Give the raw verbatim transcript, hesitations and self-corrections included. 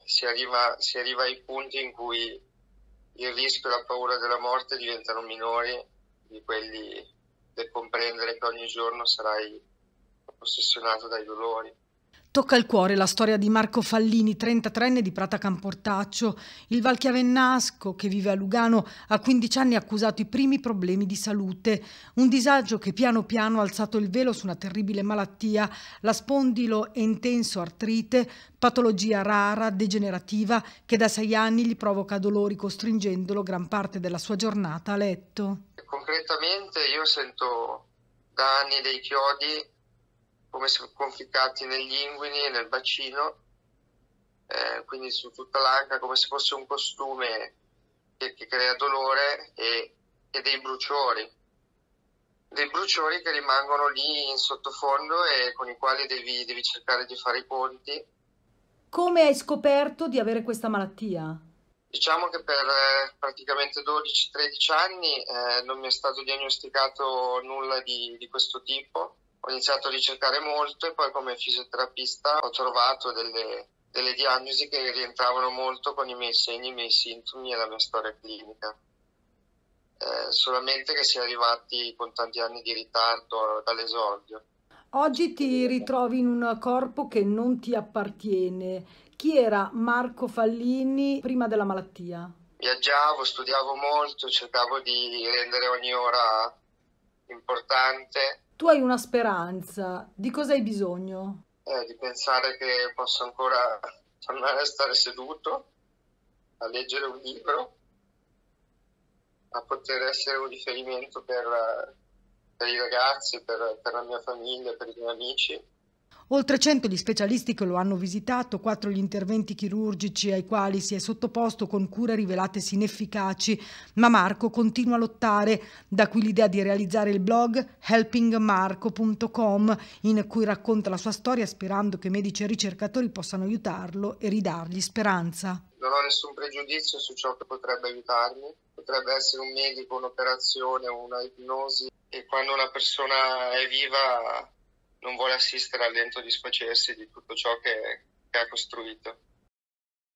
si arriva, si arriva ai punti in cui il rischio e la paura della morte diventano minori di quelli del comprendere che ogni giorno sarai ossessionato dai dolori. Tocca al cuore la storia di Marco Fallini, trentatreenne di Prata Camportaccio, il valchiavennasco che vive a Lugano, a quindici anni ha accusato i primi problemi di salute. Un disagio che piano piano ha alzato il velo su una terribile malattia, la spondilo-intenso-artrite, patologia rara, degenerativa, che da sei anni gli provoca dolori costringendolo gran parte della sua giornata a letto. Concretamente io sento da anni dei chiodi come se conficcati negli inguini e nel bacino, eh, quindi su tutta l'anca, come se fosse un costume che, che crea dolore e, e dei bruciori, dei bruciori che rimangono lì in sottofondo e con i quali devi, devi cercare di fare i conti. Come hai scoperto di avere questa malattia? Diciamo che per eh, praticamente dodici tredici anni eh, non mi è stato diagnosticato nulla di, di questo tipo. Ho iniziato a ricercare molto e poi come fisioterapista ho trovato delle, delle diagnosi che rientravano molto con i miei segni, i miei sintomi e la mia storia clinica. Eh, solamente che si è arrivati con tanti anni di ritardo dall'esordio. Oggi ti ritrovi in un corpo che non ti appartiene. Chi era Marco Fallini prima della malattia? Viaggiavo, studiavo molto, cercavo di rendere ogni ora importante. Tu hai una speranza, di cosa hai bisogno? Eh, di pensare che posso ancora tornare a stare seduto, a leggere un libro, a poter essere un riferimento per, per i ragazzi, per, per la mia famiglia, per i miei amici. Oltre cento gli specialisti che lo hanno visitato, quattro gli interventi chirurgici ai quali si è sottoposto con cure rivelatesi inefficaci, ma Marco continua a lottare, da qui l'idea di realizzare il blog helping marco punto com in cui racconta la sua storia sperando che medici e ricercatori possano aiutarlo e ridargli speranza. Non ho nessun pregiudizio su ciò che potrebbe aiutarmi, potrebbe essere un medico, un'operazione, una ipnosi e quando una persona è viva non vuole assistere al lento disfacersi di tutto ciò che, che ha costruito.